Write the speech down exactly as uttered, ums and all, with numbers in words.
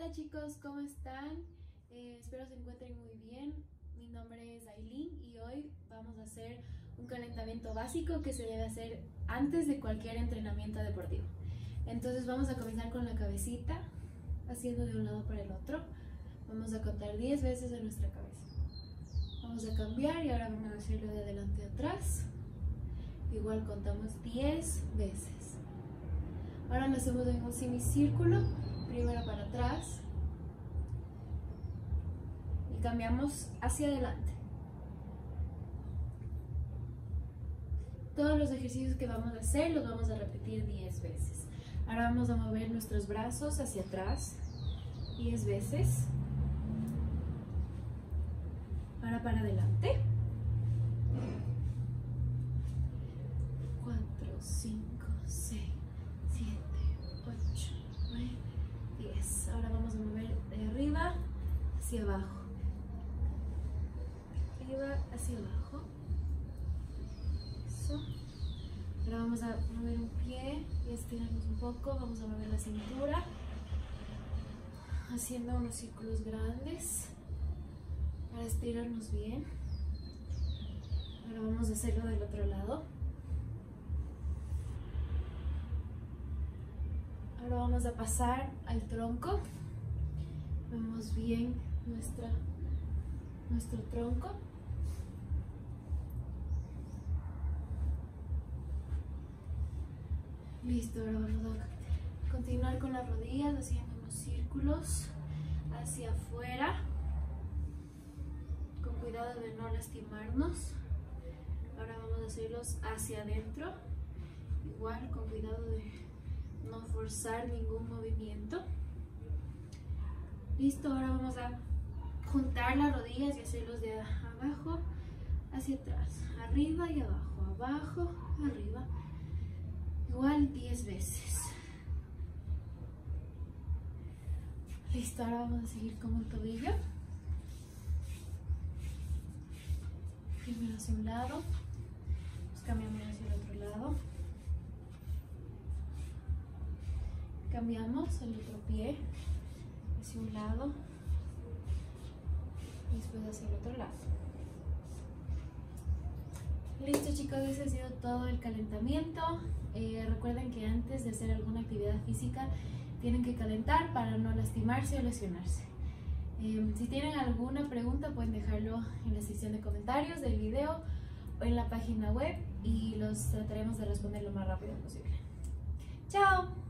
Hola chicos, ¿cómo están? Eh, espero se encuentren muy bien. Mi nombre es Aileen y hoy vamos a hacer un calentamiento básico que se debe hacer antes de cualquier entrenamiento deportivo. Entonces vamos a comenzar con la cabecita, haciendo de un lado para el otro. Vamos a contar diez veces en nuestra cabeza. Vamos a cambiar y ahora vamos a hacerlo de adelante a atrás. Igual contamos diez veces. Ahora lo hacemos en un semicírculo, primero para atrás y cambiamos hacia adelante. Todos los ejercicios que vamos a hacer los vamos a repetir diez veces. Ahora vamos a mover nuestros brazos hacia atrás diez veces. Ahora para adelante. cuatro, cinco, seis, siete, ocho, nueve, diez. Ahora vamos a mover de arriba hacia abajo. Arriba hacia abajo. Eso. Ahora vamos a mover un pie y estirarnos un poco. Vamos a mover la cintura, haciendo unos círculos grandes para estirarnos bien. Ahora vamos a hacerlo del otro lado. Ahora vamos a pasar al tronco. Vemos bien nuestra, nuestro tronco. Listo, ahora vamos a continuar con las rodillas haciendo unos círculos hacia afuera. Con cuidado de no lastimarnos. Ahora vamos a hacerlos hacia adentro. Igual con cuidado de no forzar ningún movimiento. Listo, ahora vamos a juntar las rodillas y hacerlos de abajo hacia atrás, arriba y abajo, abajo, arriba. Igual diez veces. Listo, ahora vamos a seguir con el tobillo. Primero hacia un lado, pues cambiamos hacia el otro lado. Cambiamos el otro pie hacia un lado y después hacia el otro lado. Listo chicos, ese ha sido todo el calentamiento. Eh, recuerden que antes de hacer alguna actividad física tienen que calentar para no lastimarse o lesionarse. Eh, si tienen alguna pregunta pueden dejarlo en la sección de comentarios del video o en la página web y los trataremos de responder lo más rápido posible. ¡Chao!